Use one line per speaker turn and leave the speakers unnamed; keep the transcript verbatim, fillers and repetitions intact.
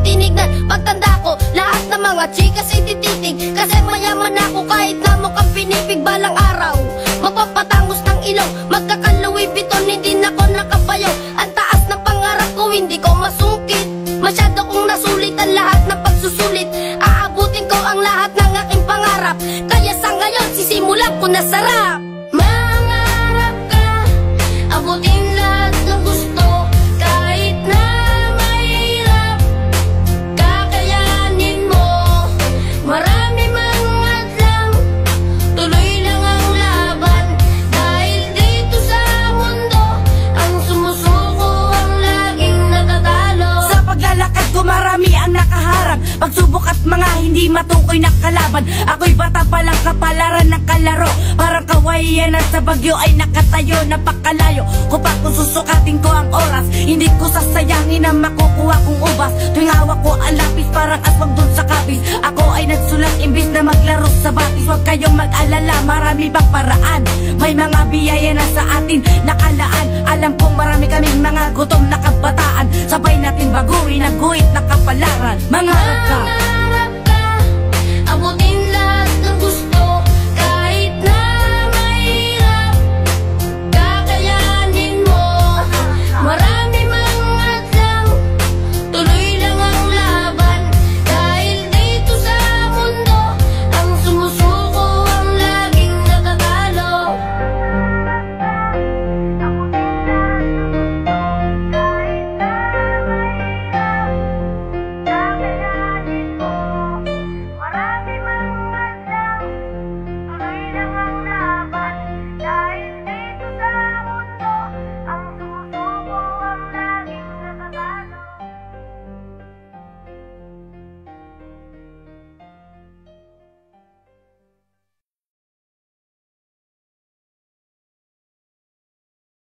tinignan. Pagtanda ko, lahat ng mga chikas ay tititig, kasi mayaman ako kahit na mukhang pinipig. Balang araw, magpapatangos ng ilong, magkaka-Louis Vuitton, hindi na ko nakapayaw. Ang taas ng pangarap ko, hindi ko masungkit. Masyado kong nasulit ang lahat ng pagsusulit. Aabutin ko ang lahat ng aking pangarap, kaya sa ngayon sisimulan ko na sarap. Mangarap ka, abutin lahat ng gusto, kahit na mahirap, kakayanin mo. Marami mang hadlang, tuloy lang ang laban, dahil dito sa mundo, ang sumusuko ang laging natatalo.
Sa paglalakad ko marami ang nakaharap, pagsubok at mga hindi matukoy na kalaban. Ako'y bata palang kapalaran ng kalaro, parang kawayan at sa bagyo ay nakatayo. Napakalayo ko pa kung susukatin ko ang oras, hindi ko sasayangin ang makukuha kong ubas. Tuwing hawak ko ang lapis parang aswang dun sa kabis, ako ay nagsulat imbis na maglaro sa batis. Huwag kayong mag-alala, marami bang paraan, may mga biyaya na sa atin nakalaan. Alam kong marami kaming mga gutom na kabataan, sabay natin baguhin ang guhit na kapalaran. Mangarap ka.